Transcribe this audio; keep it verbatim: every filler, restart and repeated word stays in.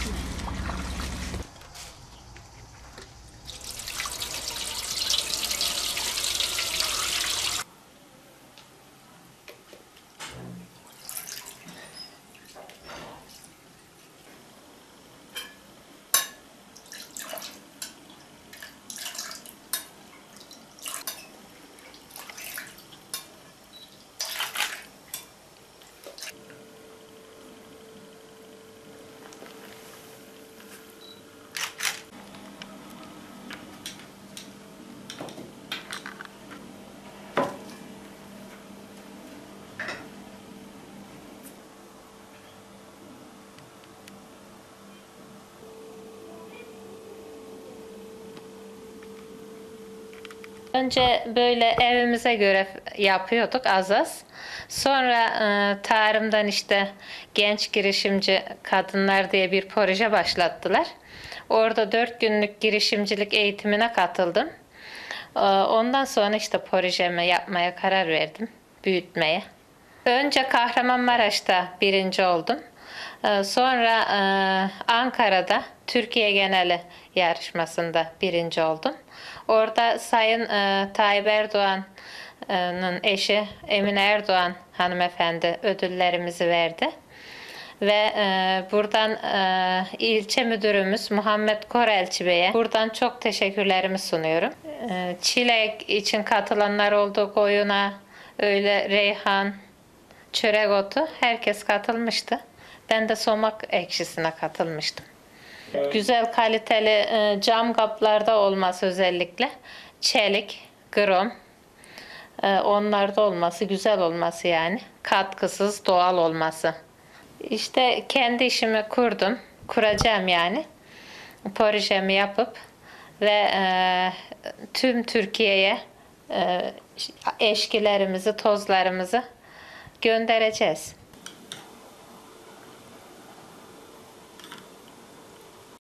Önce böyle evimize göre yapıyorduk az az. Sonra e, tarımdan işte genç girişimci kadınlar diye bir proje başlattılar. Orada dört günlük girişimcilik eğitimine katıldım. E, ondan sonra işte projemi yapmaya karar verdim, büyütmeye. Önce Kahramanmaraş'ta birinci oldum. E, sonra e, Ankara'da Türkiye geneli yarışmasında birinci oldum. Orada Sayın e, Tayyip Erdoğan'ın eşi Emine Erdoğan hanımefendi ödüllerimizi verdi. Ve e, buradan e, ilçe müdürümüz Muhammed Korelçi Bey'e buradan çok teşekkürlerimi sunuyorum. E, çilek için katılanlar oldu, koyuna, öyle reyhan, çörek otu herkes katılmıştı. Ben de somak ekşisine katılmıştım. Güzel kaliteli e, cam kaplarda olması özellikle çelik, krom e, onlarda olması güzel olması yani katkısız doğal olması. İşte kendi işimi kurdum, kuracağım yani projemi yapıp ve e, tüm Türkiye'ye e, eşkilerimizi, tozlarımızı göndereceğiz.